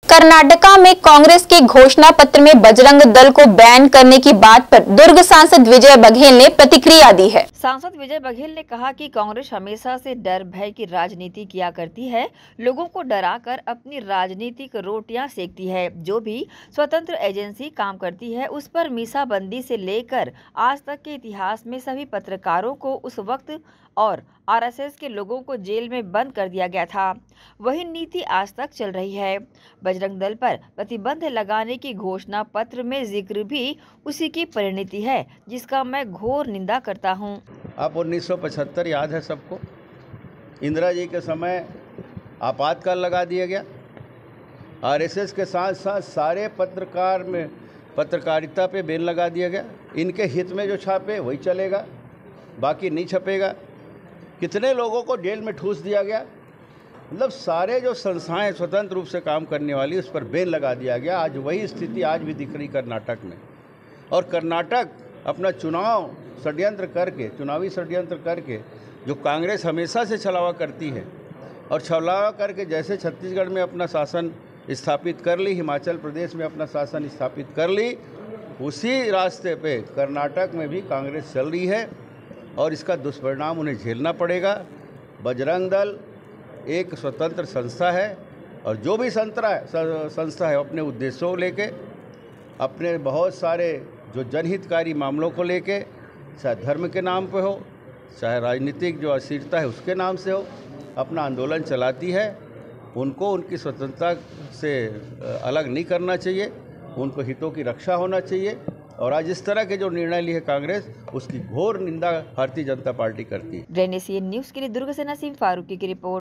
कर्नाटका में कांग्रेस के घोषणा पत्र में बजरंग दल को बैन करने की बात पर दुर्ग सांसद विजय बघेल ने प्रतिक्रिया दी है। सांसद विजय बघेल ने कहा कि कांग्रेस हमेशा से डर भय की राजनीति किया करती है, लोगों को डराकर अपनी राजनीतिक रोटियां सेकती है। जो भी स्वतंत्र एजेंसी काम करती है उस पर मीसाबंदी से लेकर आज तक के इतिहास में सभी पत्रकारों को उस वक्त और आरएसएस के लोगों को जेल में बंद कर दिया गया था। वही नीति आज तक चल रही है। बजरंग दल पर प्रतिबंध लगाने की घोषणा पत्र में जिक्र भी उसी की परिणति है, जिसका मैं घोर निंदा करता हूं। अब 1975 याद है सबको, इंदिरा जी के समय आपातकाल लगा दिया गया। आरएसएस के साथ साथ सारे पत्रकार में पत्रकारिता पे बैन लगा दिया गया। इनके हित में जो छापे वही चलेगा, बाकी नहीं छपेगा। कितने लोगों को जेल में ठूस दिया गया। मतलब सारे जो संस्थाएं स्वतंत्र रूप से काम करने वाली उस पर बैन लगा दिया गया। आज वही स्थिति आज भी दिख रही कर्नाटक में। और कर्नाटक अपना चुनावी षड्यंत्र करके जो कांग्रेस हमेशा से छलावा करती है और छलावा करके जैसे छत्तीसगढ़ में अपना शासन स्थापित कर ली, हिमाचल प्रदेश में अपना शासन स्थापित कर ली, उसी रास्ते पे कर्नाटक में भी कांग्रेस चल रही है और इसका दुष्परिणाम उन्हें झेलना पड़ेगा। बजरंग दल एक स्वतंत्र संस्था है और जो भी संस्था है अपने उद्देश्यों को लेके, अपने बहुत सारे जो जनहितकारी मामलों को लेके, चाहे धर्म के नाम पे हो, चाहे राजनीतिक जो अस्थिरता है उसके नाम से हो, अपना आंदोलन चलाती है। उनको उनकी स्वतंत्रता से अलग नहीं करना चाहिए, उनको हितों की रक्षा होना चाहिए। और आज इस तरह के जो निर्णय लिए कांग्रेस, उसकी घोर निंदा भारतीय जनता पार्टी करती है। NCN न्यूज़ के लिए दुर्ग से नसीम फारूकी की रिपोर्ट।